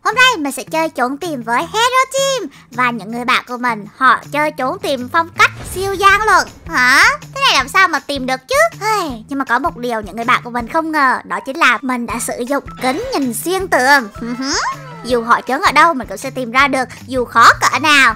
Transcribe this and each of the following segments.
Hôm nay mình sẽ chơi trốn tìm với Hero Team. Và những người bạn của mình, họ chơi trốn tìm phong cách siêu gian lận. Hả? Thế này làm sao mà tìm được chứ? Nhưng mà có một điều những người bạn của mình không ngờ, đó chính là mình đã sử dụng kính nhìn xuyên tường. Dù họ trốn ở đâu mình cũng sẽ tìm ra được, dù khó cỡ nào.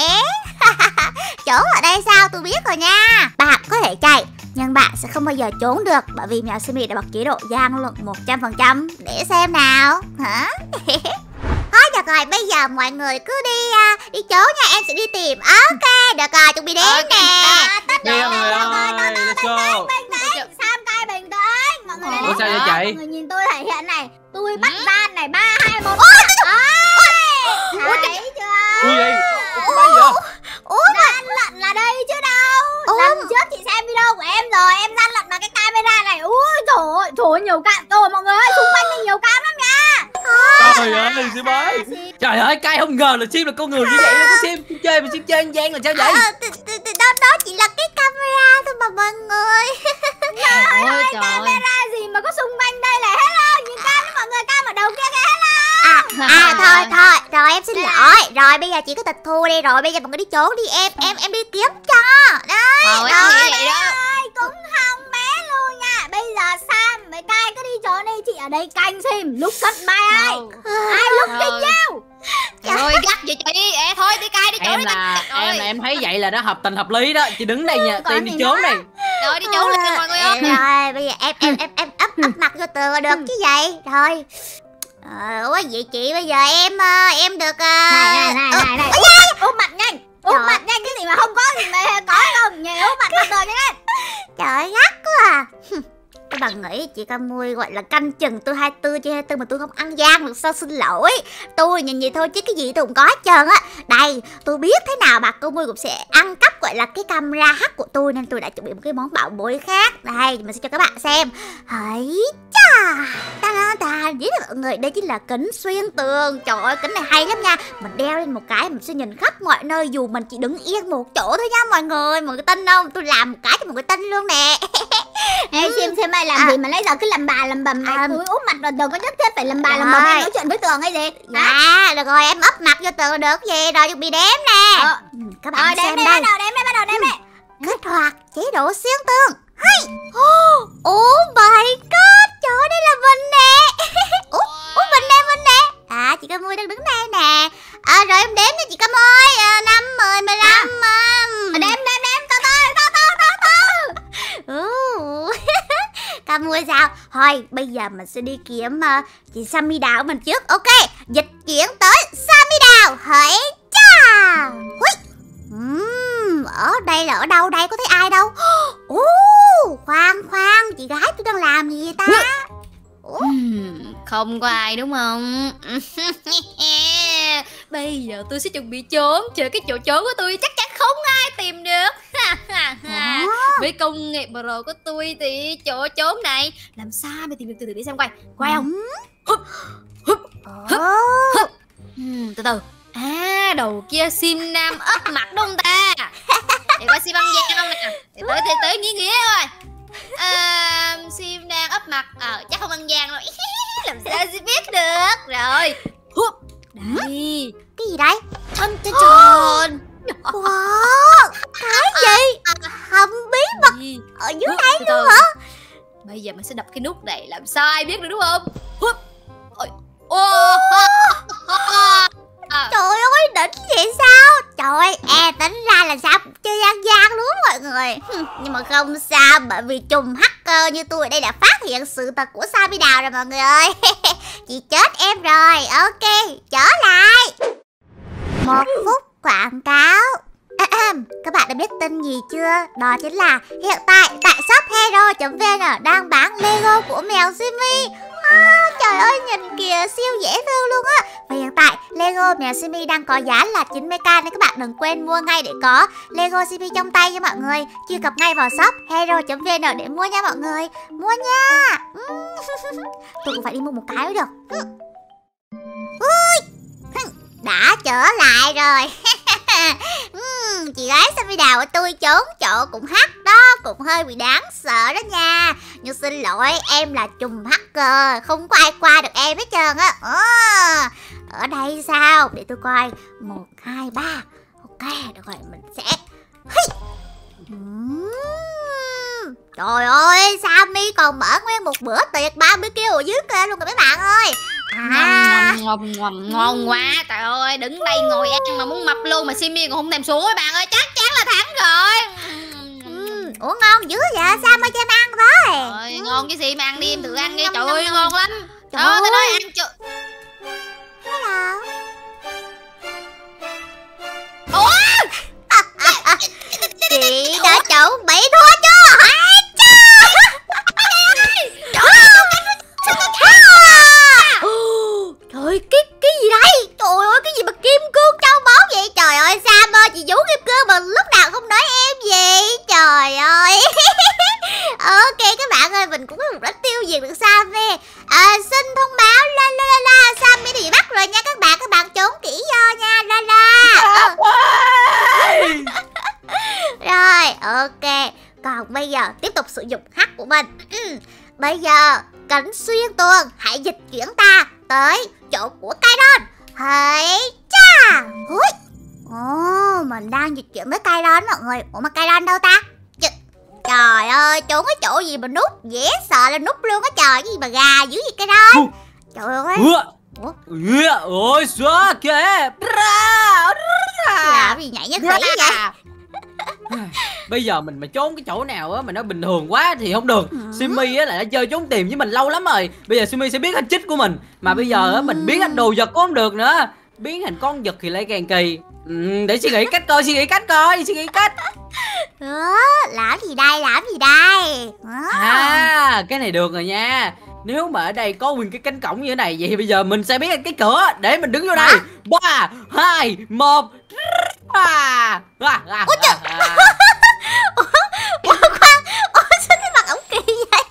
Trốn ở đây sao? Tôi biết rồi nha. Bạn có thể chạy, nhưng bạn sẽ không bao giờ trốn được, bởi vì mèo Simi đã bật chế độ gian lận 100%. Để xem nào. Hả? Thôi được rồi, bây giờ mọi người cứ đi trốn nha, em sẽ đi tìm. Ok, được rồi, chuẩn bị đến nè. Đi rồi ơi, let's go. Sam cai bình tĩnh. Mọi người Ủa sao vậy chị? Mọi người nhìn tôi thể hiện này. Tôi bắt gian này, 3, 2, 1. Thấy chưa? Ui gì? Có bay vậy? Gian lận là đây chứ đâu. Lần trước chị xem video của em rồi, em gian lận bằng cái camera này. Ui trời ơi, nhiều cam. Rồi mọi người ơi, xung quanh đây nhiều cam lắm nha. Trời ơi, Sim ơi. Trời ơi, cay không ngờ là Sim là con người như vậy luôn. Có Sim chơi mà Sim chơi ăn gian là sao vậy? Đó chỉ là cái camera thôi mà mọi người. Trời ơi, camera gì mà có xung quanh đây là hello. Nhìn cam với mọi người, cam ở đầu kia kìa, hello. Thôi, rồi em xin lỗi. Rồi bây giờ chỉ có tịch thu đi, rồi bây giờ mọi người đi trốn đi, em đi kiếm cho. Đấy. Cũng không bé luôn nha. Bây giờ Sam với Kai cứ đi trốn đi, chị ở đây canh Sim. Lúc cất bay ai lúc đi nhau. Trời ơi, gắt vậy chị. Thôi đi Kai đi trốn đi. Em thấy vậy là nó hợp tình hợp lý đó. Chị đứng đây nha, tìm đi trốn đi. Rồi đi trốn lên mọi người ơi. Rồi bây giờ em ấp mặt vô tường là được chứ vậy. Rồi. Ủa vậy chị bây giờ em được Này. Ôm mặt nhanh. Ôm mặt nhanh, cái gì mà không có gì mà có không? Nhảy ôm mặt rồi nhanh. Trời gắt quá à. Các bạn nghĩ chị Camui gọi là canh chừng tôi 24/24 mà tôi không ăn gian được sao, xin lỗi. Tôi nhìn vậy thôi chứ cái gì tôi cũng có hết trơn á. Đây, tôi biết thế nào bà Camui cũng sẽ ăn cắp gọi là cái camera hack của tôi, nên tôi đã chuẩn bị một cái món bảo bối khác. Đây, mình sẽ cho các bạn xem. Hãy chà. Với mọi người, đây chính là kính xuyên tường. Trời ơi, kính này hay lắm nha. Mình đeo lên một cái mình sẽ nhìn khắp mọi nơi, dù mình chỉ đứng yên một chỗ thôi nha mọi người. Mọi người tin không? Tôi làm một cái cho mọi người tin luôn nè. Ê Sim ơi, làm gì mà nãy giờ cứ lầm bà lầm bầm này, cúi úp mặt rồi đừng có nhất thiết phải lầm bà lầm bầm em nói chuyện với tường hay gì. Dạ, được rồi, em ấp mặt vô tường được gì. Rồi chuẩn bị đếm nè. Các bạn xem đây. Bắt đầu đếm đi. Kích hoạt chế độ xuyên tường. Oh my god, trời ơi, đây là mình nè. Mình nè. Chị Camui đang đứng đây nè. Rồi em đếm nha chị Camui. 5, 10, 15. Đếm to. Camui sao? Thôi bây giờ mình sẽ đi kiếm chị Sammy Đào của mình trước. Ok, dịch chuyển tới Sammy Đào. Hãy cha. Ở đây là ở đâu đây, có thấy ai đâu. Khoan, chị gái tôi đang làm gì vậy ta? Không có ai đúng không? Bây giờ tôi sẽ chuẩn bị trốn. Chờ cái chỗ trốn của tôi chắc chắn không ai tìm được. Với công nghệ pro của tôi thì chỗ trốn này làm sao mà tìm được. Từ từ để xem quay không. Từ từ. Đầu kia Sim Nam ấp mặt đúng không ta? Để coi Sim ăn gian không nè. Để tới nghĩa thôi. Sim đang ấp mặt. Chắc không ăn gian đâu. Làm sao Sim biết được. Rồi. Đây. Cái gì đây? Tròn. Wow, cái gì? Hầm bí mật ở dưới đây luôn hả? Bây giờ mình sẽ đập cái nút này, làm sao ai biết được đúng không? Trời ơi, đỉnh vậy sao? Trời ơi, tính ra là sao cũng chơi gian gian luôn mọi người. Nhưng mà không sao, bởi vì trùm hacker như tôi ở đây đã phát hiện sự thật của Sammy Đào rồi mọi người ơi. Chị chết em rồi. Ok, trở lại. 1 phút quảng cáo. Các bạn đã biết tin gì chưa? Đó chính là hiện tại shop hero.vn đang bán Lego của mèo Simi. Trời ơi, nhìn kìa, siêu dễ thương luôn á. Và hiện tại Lego mèo Simi đang có giá là 90k, nên các bạn đừng quên mua ngay để có Lego Simi trong tay nha mọi người. Truy cập ngay vào shop hero.vn để mua nha mọi người. Mua nha. Tôi cũng phải đi mua một cái mới được. Đã trở lại rồi. Chị gái Sammy Đào của tôi trốn chỗ cũng hack đó, cũng hơi bị đáng sợ đó nha. Nhưng xin lỗi, em là trùm hacker, không có ai qua được em hết trơn á. ở đây sao? Để tôi coi. 1, 2, 3. Ok, được rồi, mình sẽ trời ơi, Sammy còn mở nguyên một bữa tiệc 30 kg ở dưới kia luôn rồi mấy bạn ơi. Ngon quá. Trời ơi, đứng đây ngồi ăn mà muốn mập luôn mà Simmy còn không thèm xuống các bạn ơi, chắc chắn là thắng rồi. Ủa ngon dữ vậy? Sao mà cho em ăn với? Trời, ngon cái gì mà ăn đi, em thử ăn đi. Trời ơi, ngon lắm. Trời ơi, tôi nói ăn chưa. Hello. Ủa? Chị đã chuẩn bị thua chưa? Trời, cái gì đây? Trời ơi, cái gì mà kim cương châu báu vậy? Trời ơi, Sam ơi, chị Vũ kim cương mà lúc nào không nói em gì? Trời ơi. Ok các bạn ơi, mình cũng đã tiêu diệt được Sammy. Xin thông báo la Sammy bị bắt rồi nha các bạn trốn kỹ vô nha la. Rồi, ok. Còn bây giờ tiếp tục sử dụng hack của mình. Bây giờ Cảnh Xuyên Tường hãy dịch chuyển ta tới chỗ của Kairon. Hãy cha. Ồ, mình đang dịch chuyển tới Kairon mọi người. Ủa mà Kairon đâu ta? Trời ơi, trốn cái chỗ gì mà núp, dễ sợ là núp luôn á trời. Cái gì mà gà dữ vậy Kairon? Trời ơi. Ôi xóa kìa. Làm gì nhảy nhất tỷ vậy? Bây giờ mình mà trốn cái chỗ nào á mà nó bình thường quá thì không được. Simmy á là đã chơi trốn tìm với mình lâu lắm rồi. Bây giờ Simmy sẽ biết hết chích của mình. Mà bây giờ á mình biến thành đồ vật cũng không được nữa. Biến thành con vật thì lại càng kỳ. Để suy nghĩ cách coi. Làm gì đây? Cái này được rồi nha. Nếu mà ở đây có nguyên cái cánh cổng như thế này, vậy thì bây giờ mình sẽ biết cái cửa để mình đứng vô đây. 3, 2, 1. Ủa khoan, sao cái mặt ổng kỳ vậy?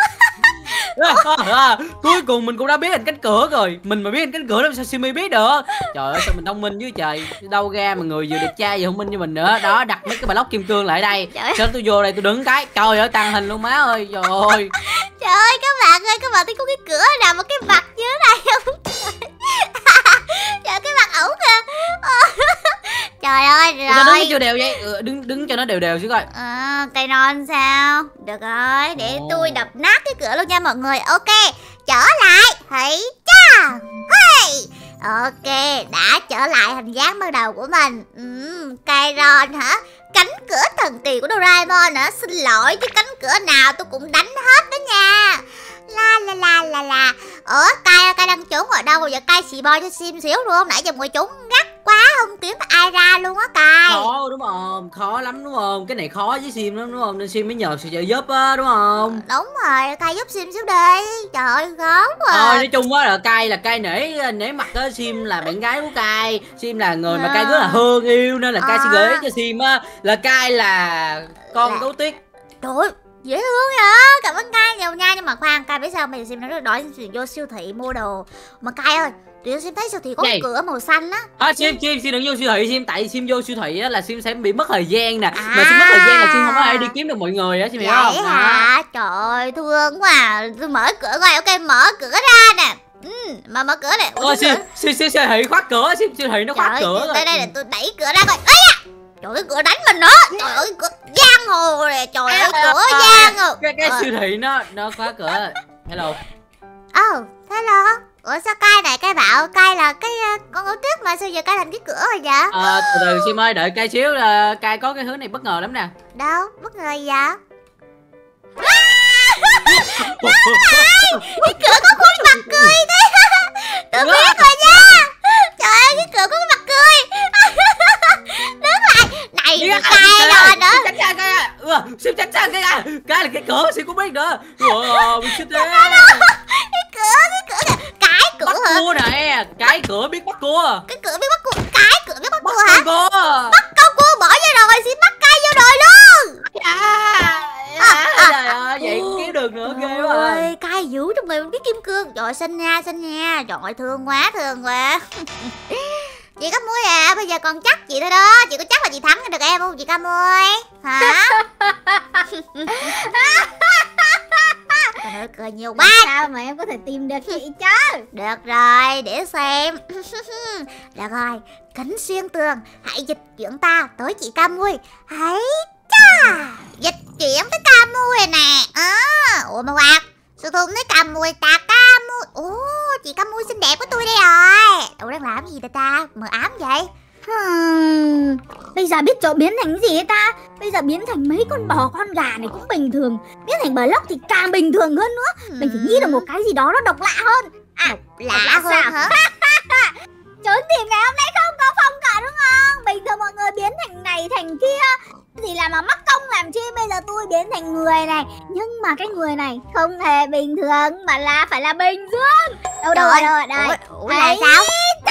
Cuối cùng mình cũng đã biết thành cánh cửa rồi. Mình mà biết thành cánh cửa làm sao Simmy biết được. Trời ơi sao mình thông minh chứ trời. Đâu ra mà người vừa đẹp trai vừa thông minh như mình nữa. Đó, đặt mấy cái block kim cương lại đây. Sao tôi vô đây tôi đứng cái. Trời ơi tàng hình luôn má ơi. Trời ơi. Trời ơi các bạn thấy có cái cửa nào mà cái mặt như thế này không? Trời cái mặt ổng kìa. Trời ơi rồi. Sao đứng cái chưa đều vậy? Đứng cho nó đều chứ coi. Cây non sao? Được rồi, để tôi đập nát cái cửa luôn nha mọi người. Ok, trở lại. Hãy cha. Hey. Ok, đã trở lại hình dáng ban đầu của mình. Cây non hả? Cánh cửa thần kỳ của Doraemon hả? Xin lỗi chứ cánh cửa nào tôi cũng đánh hết đó nha. La. Ủa, Cai đang trốn ở đâu rồi? Cai xì bo cho Sim xíu luôn. Nãy giờ ngồi trốn gắt quá không kiếm ai ra luôn á Cai. Khó đúng không? Khó lắm đúng không? Cái này khó với Sim lắm đúng không? Nên Sim mới nhờ sự trợ giúp á đúng không? Đúng rồi, Cai giúp Sim xíu đi. Trời ơi, khó quá. Thôi nói chung á là Cai nể mặt á. Sim là bạn gái của Cai. Sim là người mà Cai rất là thương yêu. Nên là Cai sẽ gửi cho Sim á là Cai là con Gấu Tuyết. Trời ơi, dễ thương vậy. Cảm ơn Cai nhiều nha. Nhưng mà khoan, Cai biết sao bây giờ Sim nó đói vô siêu thị mua đồ. Mà Cai ơi, tụi Sim thấy siêu thị có cái cửa màu xanh á. Sim đừng vô siêu thị Sim. Tại Sim vô siêu thị á là Sim sẽ bị mất thời gian nè. Mà Sim mất thời gian là Sim không có ai đi kiếm được mọi người á. Sim hiểu không? Vậy hả? Trời ơi, thương quá à. Tôi mở cửa coi. Ok, mở cửa ra nè. Mà mở cửa này. Siêu thị khóa cửa. Siêu thị nó khóa cửa rồi. Đây để tôi đẩy cửa ra coi. Ây da. Trời ơi, cửa đánh mình nữa. Trời ơi, cửa giang hồ này. Trời ơi, cửa giang hồ. Cái siêu thị nó khóa cửa. Hello. Hello. Ủa sao Cai này Cai bảo Cai là cái con Gấu Tuyết mà sao giờ Cai thành cái cửa rồi vậy? Từ Sim ơi đợi Cai xíu là Cai có cái hướng này bất ngờ lắm nè. Đâu? Bất ngờ gì vậy? Cái cửa có khuôn mặt cười thế. Tôi biết rồi nha. Trời ơi cái cửa có cái mặt cười. Đứng lại. Này Cai rồi nữa. Sim chắc chắn cái là cái cửa Sim cũng biết nữa. Mình xích thế. Cái cửa cái cửa bắt hả? cua nè, cái cửa biết bắt cua. Cái cửa biết bắt cua, cái cửa biết bắt cua hả? Cua. Bắt con cua bỏ vô rồi, xin bắt Cai vô rồi luôn. Trời ơi, vậy cũng kiếm được nữa, ghê quá. Ôi, Cai giữ trong người cái kim cương. Trời xinh nha. Trời ơi, thương quá. Chị Cam Muối à, bây giờ còn chắc chị thôi đó. Chị có chắc là chị thắng được em không chị Cam Muối? Hả? Trời ơi, cười nhiều Làm quá. sao mà em có thể tìm được chị chứ? Được rồi, để xem. Được rồi, cánh xuyên tường, hãy dịch chuyển ta tới chị Camui. Hãy cha, dịch chuyển tới Camui nè. Ủa mà quạt, sao tôi không thấy Camui ta? Camui, ồ, chị Camui xinh đẹp của tôi đây rồi. Ủa đang làm gì ta? Mờ ám vậy? Bây giờ biết chỗ biến thành cái gì ấy ta? Bây giờ biến thành mấy con bò con gà này cũng bình thường, biến thành block thì càng bình thường hơn nữa. Mình phải nghĩ được một cái gì đó nó độc lạ hơn. Lạ hơn sao? hả? Trốn tìm ngày hôm nay không có phong cả đúng không? Bình thường mọi người biến thành này thành kia, gì làm mà mắc công làm chi. Bây giờ tôi biến thành người này, nhưng mà cái người này không hề bình thường mà là phải là bình dương. Đâu Trời rồi đây. Ủa là sao?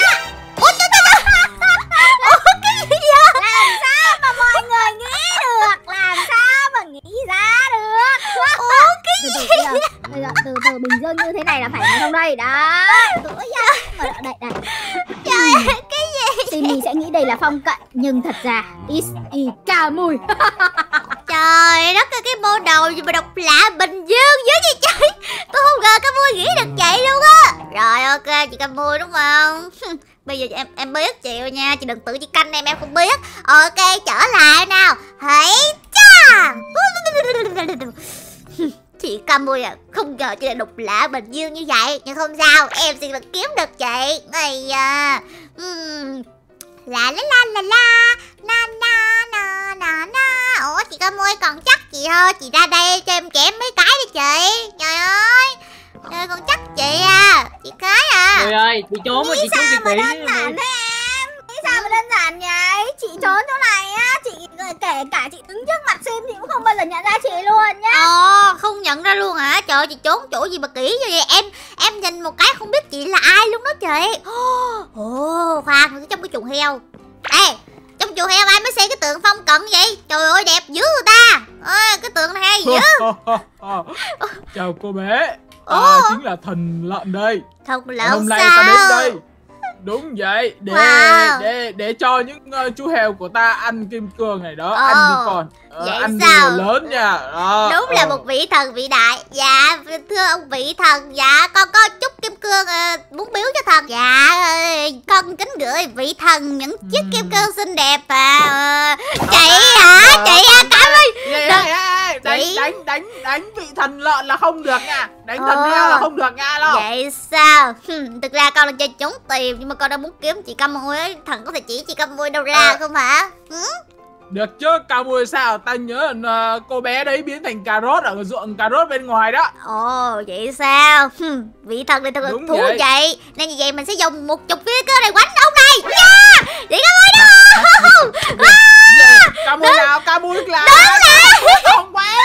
Làm sao mà mọi người nghĩ được? Làm sao mà nghĩ ra được? Ủa cái gì? Bây giờ từ từ bình dương như thế này là phải nói không đây? Đó. Đây. Trời ơi, cái gì? Simi sẽ nghĩ đây là phong cận, nhưng thật ra it's Camui. Trời đất ơi, cái mô đầu gì mà độc lạ bình dương dữ vậy trời. Tôi không ngờ Camui nghĩ được vậy luôn á. Rồi ok, chị Camui đúng không? Bây giờ em biết chị rồi nha, chị đừng tự chị canh em không biết. Ok, trở lại nào. Hãy cha. Chị Camui à, không ngờ chị là độc lạ bình dương như vậy. Nhưng không sao, em sẽ vẫn kiếm được chị. Này à. La la la la la. Na na na na na. Ủa chị Camui còn chắc chị thôi. Chị ra đây cho em chém mấy cái đi chị. Trời ơi. Trời ơi, còn chắc chị à. Chị cái à. Trời ơi, chị trốn mà chị trốn chị Mà kỹ. đơn giản thế em? Nghĩ sao mà đơn giản vậy? Chị trốn chỗ này á, chị kể cả chị đứng trước mặt Sim thì cũng không bao giờ nhận ra chị luôn nhá. Không nhận ra luôn hả? Trời ơi, chị trốn chỗ gì mà kỹ như vậy? Em nhìn một cái không biết chị là ai luôn đó chị. Ồ, khoan, trong cái chuồng heo. Ê, trong chuồng heo ai mới xây cái tượng phong cận vậy? Trời ơi, đẹp dữ người ta. Cái tượng này hay dữ. Chào cô bé. Chính là thần lợn đây. Thật lợn Hôm nay sao? ta đến đây đúng vậy để cho những chú heo của ta ăn kim cương này đó. Ăn đi con. Vậy Ăn sao? nhiều lớn nha. Đúng là một vị thần vĩ đại. Dạ thưa ông vị thần, dạ con có chút kim cương muốn biếu cho thần. Dạ con kính gửi vị thần những chiếc kim cương xinh đẹp chị hả? Chị cảm ơn. Đánh vị thần lợn là không được nha. Đánh thần heo là không được nha đâu. Vậy sao? Thực ra con là chơi trốn tìm, nhưng mà con đang muốn kiếm chị Camui ấy. Thần có thể chỉ chị Camui đâu ra không hả? Được chứ, Camui sao? Ta nhớ là cô bé đấy biến thành cà rốt ở ruộng cà rốt bên ngoài đó. Ồ, vậy sao? Vị thần này thật là thú vị. Nên như vậy mình sẽ dùng một chục viên cơ này quánh ông này. Chị Camui đâu? Camui nào? Camui là không quen.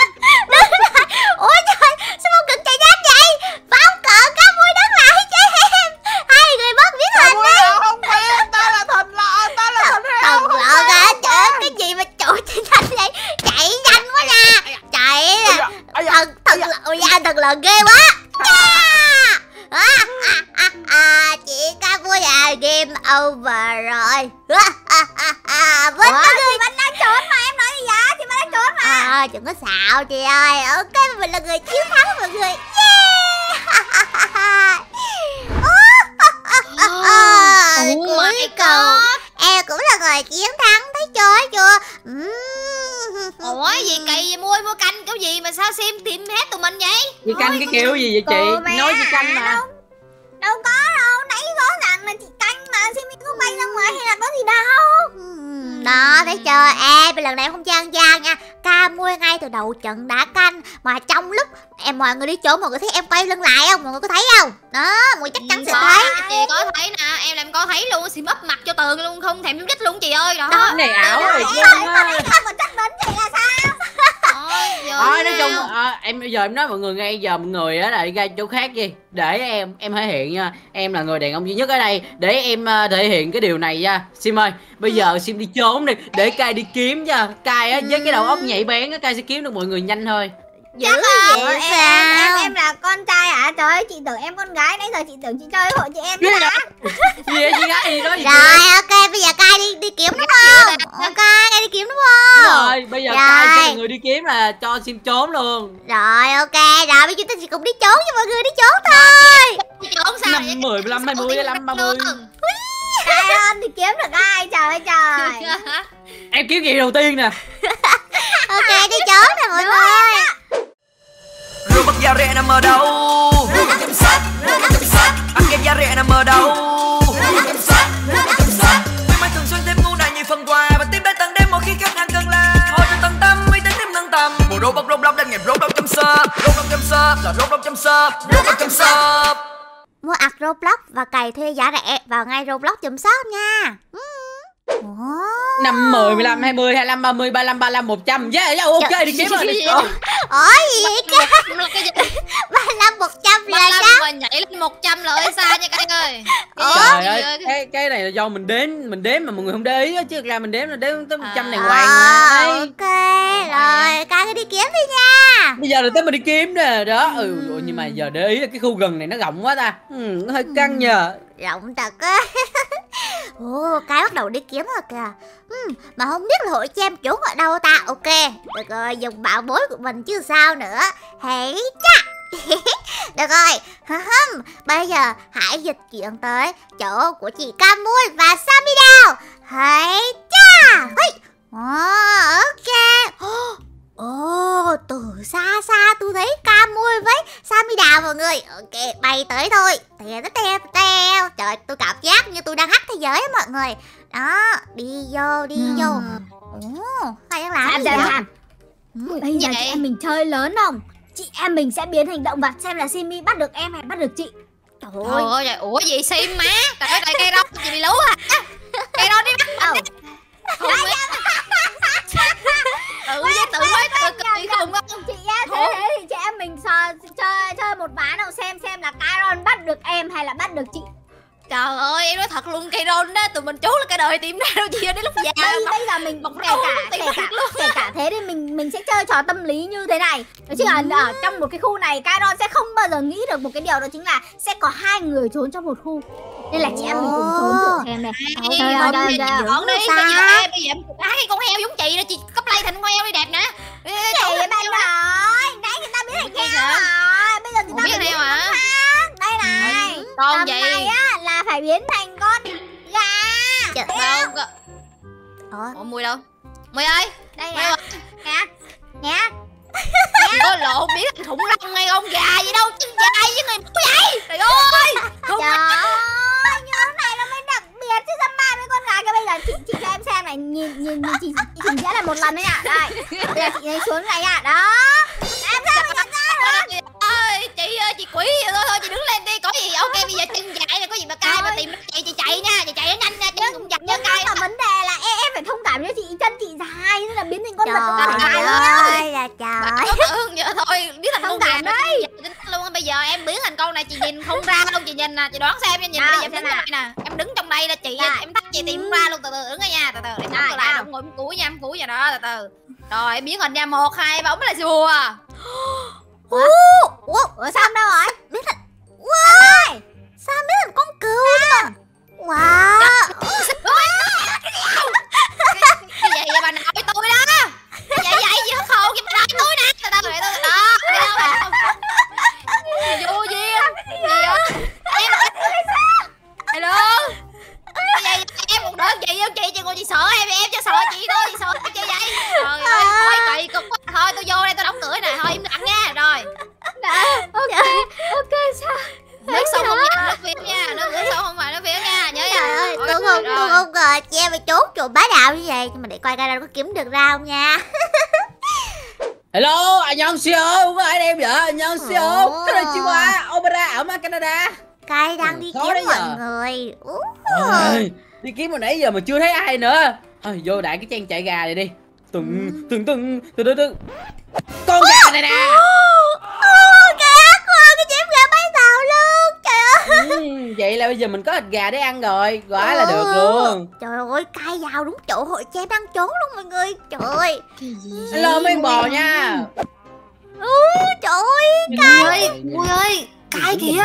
Ủa trời, sao không cần chạy nhanh vậy? Phong cận Camui đứng lại cho em. Hai người mất biết hình Camui nào không quen? Ta là thần lợn, ta là thần heo. Thần lợn hả? Trời ơi, cái gì mà trội chạy nhanh vậy? Chạy nhanh quá nha. Chạy thần lợn ghê quá. Chị Camui à, game over rồi. Chị vẫn đang trốn mà, em nói gì vậy? Chị vẫn đang trốn mà. Đừng có xạo chị ơi. Ok, mình là người chiến thắng mọi người. My God. Em cũng là người chiến thắng, thấy chưa? Ủa gì kỳ vậy? Mua canh kiểu gì mà sao Sim tìm hết tụi mình vậy? Chị canh cái kiểu gì vậy chị? Nói chị canh mà. Đâu có đâu, nãy rõ ràng là chị canh mà. Simi có bay ra ngoài hay là có gì đâu. Đó, thấy chưa? Lần này em không gian nha. Camui ngay từ đầu trận đã canh. Mà trong lúc mọi người đi trốn, mọi người thấy em quay lưng lại không? Mọi người có thấy không? Đó, mọi người chắc chắn sẽ thấy. Chị có thấy nè, em làm coi thấy luôn. Sim ấp mặt cho tường luôn, không thèm nhúc nhích luôn chị ơi. Đó, Cái này ảo rồi chứ. Không còn chắc đến chị là sao? Nói chung em bây giờ em nói mọi người ngay giờ mọi người á lại ra chỗ khác đi để em thể hiện nha. Em là người đàn ông duy nhất ở đây để em thể hiện cái điều này nha. Sim ơi, bây giờ Sim đi trốn đi để Cai đi kiếm nha. Cai á với cái đầu óc nhạy bén á, Cai sẽ kiếm được mọi người nhanh thôi. Dữ Ủa, vậy sao? em là con trai hả? Trời ơi, chị tưởng em con gái, nãy giờ chị tưởng chị chơi hội chị em Gì chứ đó? đã. Gì vậy chị gái gì đó? Rồi ok, bây giờ Cai đi kiếm đúng không? Ok, Cai đi kiếm đúng Đúng không? rồi, bây giờ Rồi. Cai sẽ là người đi kiếm là cho Sim trốn luôn. Rồi ok, rồi bây giờ chúng ta chỉ cùng đi trốn cho mọi người đi trốn thôi. Chị trốn sao 5, 10, 15, 20, 25, 30. Trời ơi, thì kiếm được ai? Trời ơi trời. Em kiếm gì đầu tiên nè. Ok, đi trốn nè mọi người. Robot da rẻ nằm ở đâu? Robot chăm sóc, arcade da rẻ nằm ở đâu? Robot chăm sóc. May mắn thường xuyên thêm ngu này nhiều phần quà và tiếp đến tận đêm mỗi khi khách hàng cần làm. Hỗ trợ tận tâm, uy tín thêm nâng tầm. Bộ robot Roblox đến ngày Roblox chăm sóc. Roblox chăm sóc là Roblox chăm sóc. Roblox chăm sóc. Mua ạc Roblox và cày thuê giá rẻ vào ngay Roblox chùm shop nha. Ủa? 5, 10, 15, 20, 25, 30, 35, 35, 100. Yeah, yeah, ok, đi kiếm rồi. Đi. Ủa gì vậy cái 35 100 là sao? mà nhảy lên 100 là ơi xa nha các ơi. Trời ơi, cái này là do mình đếm mà mọi người không để ý á, chứ thực ra mình đếm là đếm tới 100 này hoài mà. Ok, rồi Cai cứ đi kiếm đi nha. Bây giờ là tới mình đi kiếm nè, đó. Nhưng mà giờ để ý là cái khu gần này nó rộng quá ta. Nó hơi căng nhờ. Rộng thật á. Ồ, Cai bắt đầu đi kiếm rồi kìa. Mà không biết là hội cho em trốn ở đâu ta. Ok, được rồi, dùng bảo bối của mình chứ sao nữa. Hãy cha. Được rồi, bây giờ hãy dịch chuyển tới chỗ của chị Camui và Sammy Đào. Hãy cha. Ok. Từ xa xa tôi thấy Camui với Sammy Đào mọi người. Ok, bay tới thôi. Teo. Trời, tôi cảm giác như tôi đang hack thế giới á mọi người. Đó, đi vô. Hay đang làm gì vậy? Bây giờ chị em mình chơi lớn không? Chị em mình sẽ biến thành động vật xem là Simi bắt được em hay bắt được chị. Trời ơi, ủa gì Sim má? Trời ơi, cây rong chị bị lú hả? Cây rong đi bắt mình. Tự nói cực khùng không? Chị thế thì chị em mình chơi một ván nào xem là Kairon bắt được em hay là bắt được chị. Trời ơi, em nói thật luôn, cây rôn đó tụi mình trốn là cái đời tìm ra đâu gì đến lúc già. Bây giờ mình kể cả thế thì mình sẽ chơi trò tâm lý như thế này. Đó chính là ở trong một cái khu này Kairon sẽ không bao giờ nghĩ được một cái điều, đó chính là sẽ có hai người trốn trong một khu. Nên là chị em mình cùng trốn thử xem này. Chọn đi, bây giờ em cái con heo giống chị nè, chị cấp play thành con heo đi đẹp nè. Chị bạn nói, nãy người ta biến thành heo rồi. Bây giờ người ta biến thành heo hả? Đây này. Con tầm vậy này á là phải biến thành con gà. Ủa Mùi đâu? Mùi ơi, đây nè. Chị có lộ biến thành khủng long hay con gà gì đâu, chân dài với người vậy. Trời ơi. Trời ơi, như thế này nó mới đặc biệt chứ sao mai với con gà kia. Bây giờ chị cho em xem này, nhìn chị chỉnh sẽ là một lần đấy ạ. Đây, bây giờ chị lấy xuống này ạ. Đó. Em sao mà nhận ra rồi. Chị ơi, chị quỷ vậy thôi, chị đứng lên đi, có gì ok bây giờ chân dài này có gì mà cay mà tìm chị chạy nha, chị chạy nó nhanh nha, chân cũng chặt chân cay. Nhưng mà vấn đề là em phải thông cảm cho chị, chân chị dài nên là biến thành con vật nó Trời dài ơi là trời. Giờ thôi, biết thành con gà đấy. Luôn bây giờ em biến thành con này chị nhìn không ra đâu, chị nhìn nè, chị đoán xem nha, nhìn bây giờ em đứng đây nè, em đứng trong đây là chị, em tắt chị tìm không ra luôn, từ từ đứng nha, từ từ em ngồi lại, em ngồi em cúi nha đó, từ từ. Rồi em biến hình nha, 1 2 3 là rùa. Ủa Sam đâu rồi? Biết thành wow. Sao biết thành con cừu chứ? Wow. Cái gì vậy bà nội tôi đó? Vậy gì hết khôn, bà nội tôi nè. Từ từ đó. Vô duyên. Em hello. Em còn đỡ chị không? Chị ngồi chị sợ em cho sợ chị thôi, chị sợ chị vậy. Trời ơi, thôi kỳ cực quá. Thôi tôi vô đây tôi đóng cửa này, thôi im lặng nha. Rồi. Ok sao? Nước sông không nha, nước phiêu nha, nước sông không phải nước phiêu nha, nhớ nha. Trời ơi, tôi không ngờ chị em phải trốn chỗ bá đạo như vậy. Nhưng mà để coi ra có kiếm được ra không nha. Hello, anh Nhân siêu, có ai đây vậy? Anh Nhân siêu, cái này Chihuahua, Opera ở Canada. Cai đang đi kiếm mọi người. Ôi, đi kiếm hồi nãy giờ mà chưa thấy ai nữa. Thôi vô đại cái trang chạy gà này đi. Từng con gà này nè. Cái chém gà bay tàu luôn. Trời ơi. Vậy là bây giờ mình có thịt gà để ăn rồi, quá là được luôn. Trời ơi, Cai vào đúng chỗ hội chém đang trốn luôn mọi người. Trời ơi. Hello mấy con bò nha. Trời ơi. Mui ơi, cay kìa.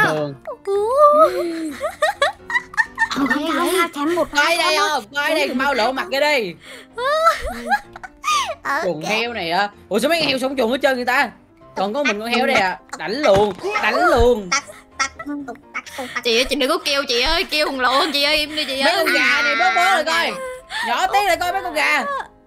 Chém một Coi đây không? Coi đây, mau lộ mặt ra đi. Chuồng heo này à? Ủa sao mấy con heo sống chuồng hết trơn người ta? Còn có mình con heo đây à? Đánh luôn. Chị ơi, chị đừng có kêu chị ơi, kêu hùng lộ chị ơi, im đi chị ơi. Mấy con gà này bố lại coi. Nhỏ tí lại coi mấy con gà.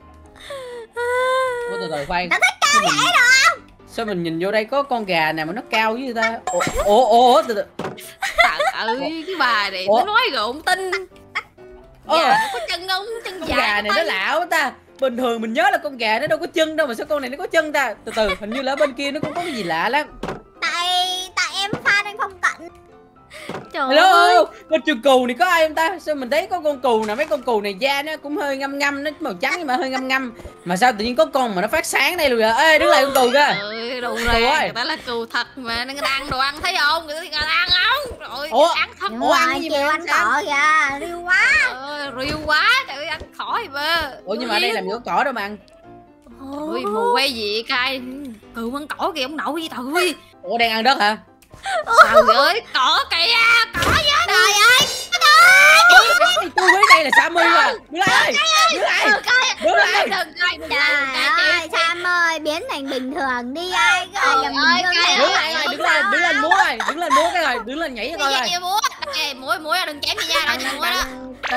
Ủa từ từ khoan. Nó thích cao vậy rồi. Sao mình nhìn vô đây có con gà nào mà nó cao với người ta? Ủa từ từ. Trời ơi, cái bà này nó nói rồi không tin. Gà nó có chân không? Chân con dài. Gà này nó lạ quá ta. Bình thường mình nhớ là con gà nó đâu có chân đâu mà sao con này nó có chân ta? Từ từ, hình như là ở bên kia nó cũng có cái gì lạ lắm. Tại em fan anh Phong Cận. Trời Hello, ơi. con trường cừu này có ai không ta? Sao mình thấy có con cừu nè, mấy con cừu này da nó cũng hơi ngâm ngâm, nó màu trắng nhưng mà hơi ngâm ngâm. Mà sao tự nhiên có con mà nó phát sáng đây luôn vậy? Ê, đứng lại con cừu kìa. Ơi, đồ ra, người ta là cừu thật mà, người ta ăn đồ ăn thấy không? Người ta ăn không? Rồi, ăn thật. Ủa, ăn cái gì mà kêu ăn ăn sao? cỏ kìa, riêu quá. Riêu quá, trời ơi, ăn khỏi mà. Ủa nhưng mà ở đây làm gì có cỏ đâu mà ăn. Ôi, mù quay gì cay. Cừu ăn cỏ kìa ông nội gì trời ơi. Ủa đang ăn đất hả? Trời ơi, cỏ kìa, cỏ với trời ơi. Tôi biết đây là Sammy mà. Đứng lại. Trời ơi, Sam ơi, biến thành bình thường đi ai cơ. Trời ơi, cay Đứng lại, đứng lên múa rồi. Đứng lên múa cái rồi, đứng lên nhảy coi rồi. Múa đừng chém chị nha, đừng múa đó.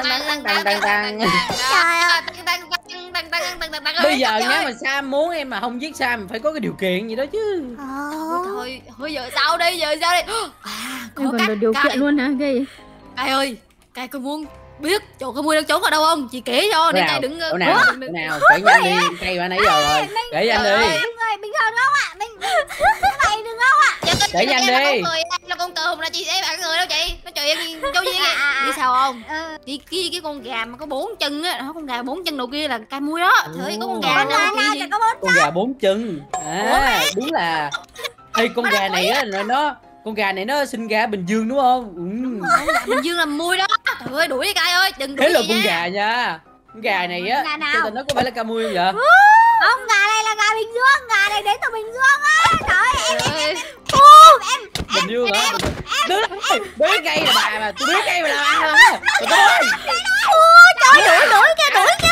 Bây giờ nếu mà Sam muốn em mà không giết Sam phải có cái điều kiện gì đó chứ. Thôi giờ sao đi, có còn được điều kiện luôn hả? Ghê. Cay ơi, Cay có muốn biết chỗ có Mui đang trốn ở đâu không? Chị kể cho nên Cay đừng nào kể nhanh đi, Cay qua nãy giờ rồi. Kể nhanh đi. Người bình thường không ạ? Mình này đừng không ạ? Kể nhanh đi. Là con cừu là chị em bạn người đâu chị. Nó trời em châu duyên đi sao không? Cái con gà mà có 4 chân á, con gà 4 chân đầu kia là Cay Mui đó. Trời có con gà đâu chị. Con gà 4 chân. À, đúng là. Ê con gà này á con gà này nó sinh ra ở Bình Dương đúng không? Bình Dương làm Mui đó. Trời ơi đuổi đi Cay ơi, đừng đuổi. Thế là con gà nha. Con gà này á, cho tình nó có phải là Camui không vậy? Không, gà này là gà Bình Dương, gà này đến từ Bình Dương á. Trời ơi, em Bình Dương hả? Đứng lại, biết cây là bà mà, tôi biết cây mà làm ăn hả? Tôi ơi. Trời đuổi kìa.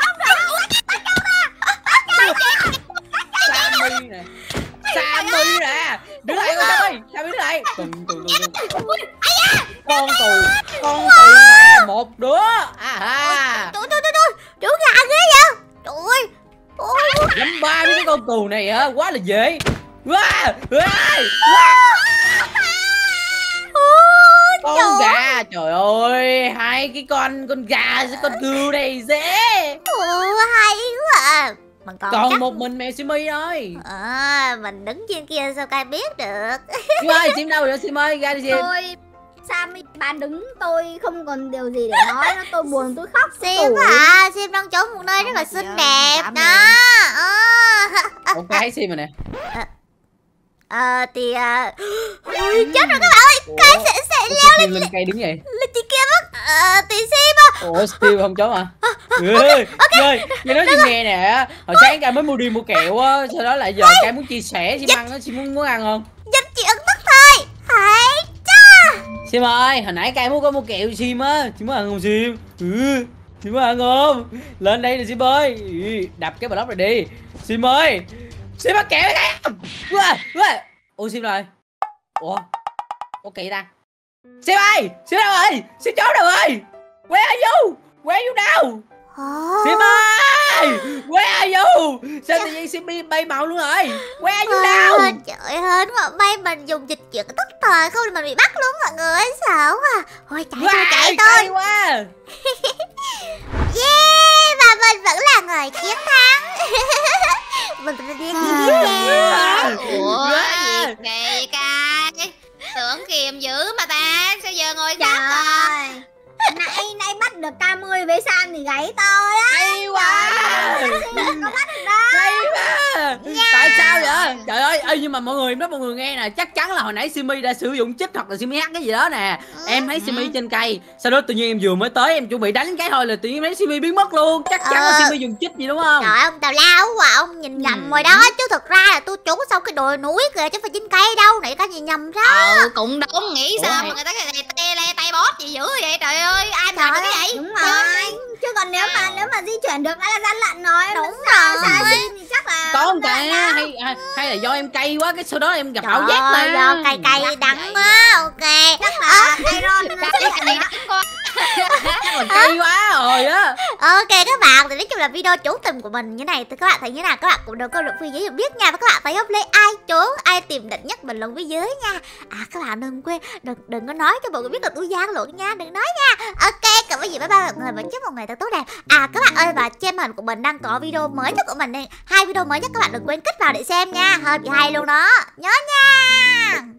Sammy nè. Đứng lại con Sammy. Sammy đứng lại. Con tù nè, một đứa. Chủ gà ghê vậy. Trời ơi. Lắm ba với cái con tù này hả? Quá là dễ. Con gà, trời ơi, hai cái con gà với con cừu này dễ. Hay quá à. Còn một mình mẹ Simi ơi. Mình đứng trên kia sao Cay biết được. Sim ơi, Sim đâu rồi Sim ơi, ra đi Sim. Sam bạn đứng tôi không còn điều gì để nói nữa, tôi buồn tôi khóc. Sim hả? Sim đang trốn một nơi rất là xinh đẹp đó. Không thấy Sim rồi nè. Ui, chết rồi các bạn ơi. Cay sẽ leo lên cây đứng vậy. lên trên kia mất. Thì Sim Ủa Steve không trốn hả? Nghe nói Sim nghe nè. Hồi sáng Cay mới mua đi mua kẹo á, sau đó lại giờ Cay muốn chia sẻ Sim ăn á, Sim muốn ăn không? Dịch chuyện tức thôi. Hãy cha. Sim ơi, hồi nãy Cay có mua kẹo Sim á, Sim muốn ăn không Sim? Sim muốn ăn không? Lên đây nè Sim ơi. Đập cái block này đi. Sim ơi. Sim bắt kẹo Cay. Ủa Sim rồi. Ủa kỳ ta. Sim ơi, Sim đâu rồi? Sim trốn đâu rồi? Where are you? Where you now? Sim ơi, where are you? Sao tự nhiên Sim bay màu luôn rồi? Where are you now? Trời ơi, mà bay mình dùng dịch chuyển tức thời không thì mình bị bắt luôn mọi người. Sợ quá. Thôi chạy thôi. Quá. Yeah, và mình vẫn là người chiến thắng. Ủa gì kỳ Cay? Tưởng kiềm dữ mà ta, sao giờ ngồi Trời ơi, nãy bắt được Camui với Sam thì gáy tôi á. Hay quá. Có bắt được đâu. Hay quá. Tại sao vậy? Trời ơi, ê, nhưng mà mọi người nói mọi người nghe nè, chắc chắn là hồi nãy Simi đã sử dụng chích hoặc là Simi hát cái gì đó nè. Em thấy Simi trên cây, sau đó tự nhiên em vừa mới tới em chuẩn bị đánh cái thôi là tự nhiên thấy Simi biến mất luôn. Chắc chắn là Simi dùng chích gì đúng không? Trời ơi, ông tào lao quá, ông nhìn nhầm rồi đó. Chứ thực ra là tôi trốn sau cái đồi núi kìa, chứ không phải trên cây đâu. Nãy cả nhìn nhầm đó. Cũng đúng, nghĩ sao mà người ta cái tay bóp gì dữ vậy trời ơi, ai mà làm được cái vậy? Đúng rồi. Chứ còn nếu mà di chuyển được đã là gian lận rồi. Đúng Sao rồi. thì chắc là Có không cả hay là do em cay quá cái sau đó em gặp ảo giác mà. Do cay đắng quá. Ok. chắc là cây ron Cay quá rồi á. Ok các bạn, thì nói chung là video trốn tìm của mình như này thì các bạn thấy như nào, các bạn cũng đừng có luận phía dưới được biết nha. Và các bạn thấy không, lấy ai trốn, ai tìm đỉnh nhất bình luận phía dưới nha. Các bạn đừng quên đừng có nói cho mọi người biết là tôi gian lộn nha, đừng nói nha. Ok, cảm ơn gì bye bye mọi người, vẫn chúc một ngày thật tốt đẹp. Các bạn ơi, và trên màn của mình đang có video mới nhất của mình đây, 2 video mới nhất, các bạn đừng quên kích vào để xem nha, hơi bị hay luôn đó, nhớ nha.